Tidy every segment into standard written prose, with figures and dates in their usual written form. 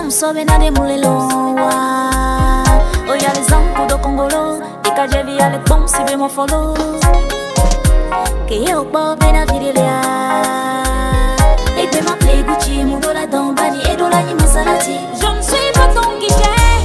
sobe na de mulelo wa. Oya les zanku do Congolo, e kajevi ale bom si be mo follow. Que eu bobe na virilha. Et be m'appeler Gucci, mon dollar dans Bali et dollar ni Maserati. Je ne suis pas ton guichet.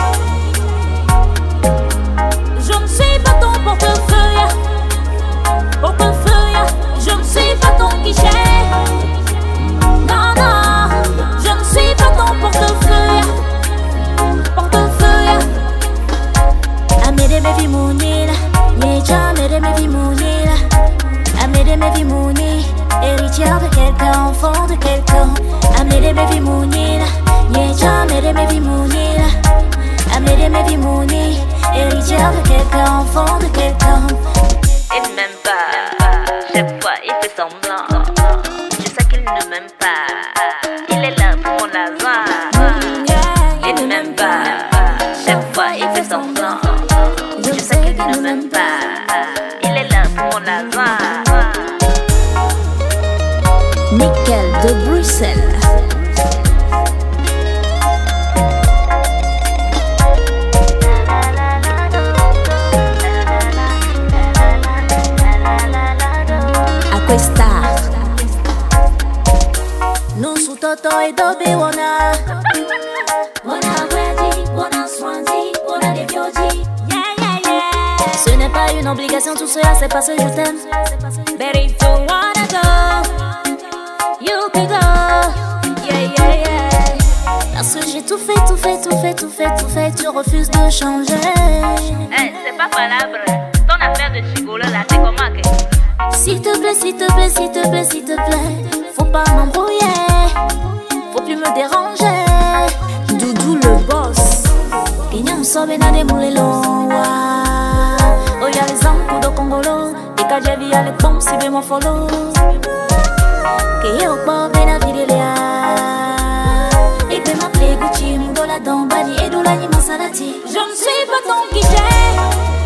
Je ne suis pas ton portefeuille. Portefeuille, je ne suis pas ton guichet. Non, non, je ne suis pas ton portefeuille. Portefeuille. Amede me vi munila, Nietzsche amede me vi munila. Amede me vi munila, héritière de quelqu'un, enfant de quelqu'un. Amede me vi munila, Nietzsche amede me vi munila. Amede me vi munila, héritière de quelqu'un, enfant de quelqu'un. Il ne m'aime pas, chaque fois il fait semblant. Je sais qu'il ne m'aime pas, il est là pour mon argent. Il ne m'aime pas, chaque fois il fait semblant. Je sais qu'il ne m'aime pas, il est là pour mon argent. Nickel de Bruxelles. Nous sous Toto et Dobby Wana. Wana ready, Wana Swansea, Wana des Bioji. Yeah, yeah, yeah. Ce n'est pas une obligation, tout cela c'est parce que je t'aime. But if you wanna go, you can go. Yeah, yeah, yeah. Parce que j'ai tout fait, tout fait, tout fait, tout fait, tout fait. Tu refuses de changer. Hey, c'est pas palabre. Ton affaire de chigolo là, c'est comment que? S'il te plaît, s'il te plaît, s'il te plaît, s'il te plaît, faut pas m'embrouiller, faut plus me déranger. Doudou le boss, Kenyan sobe na de mulelo wa. Oya les zanku do Congolo, e kajevi ale bom si be mo follow. Que eu bobe na virilha. Et be m'appeler Gucci, mon dollar dans Bali et dollar ni Maserati. Je ne suis pas ton guichet.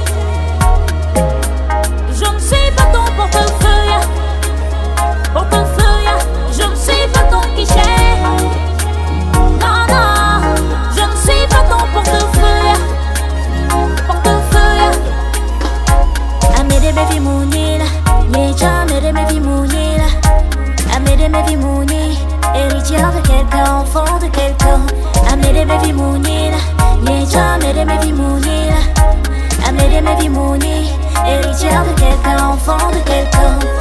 Je ne suis pas ton portefeuille. Portefeuille, je ne suis pas ton guichet. Non, non, je ne suis pas ton portefeuille. Portefeuille. Amede me vi munila, Nietzsche amede me vi munila. Amede me vi munila, héritière de quelqu'un, enfant de quelqu'un. Amede me vi munila, Nietzsche amede me vi munila. Amede me vi munila, héritière de quelqu'un, enfant de quelqu'un.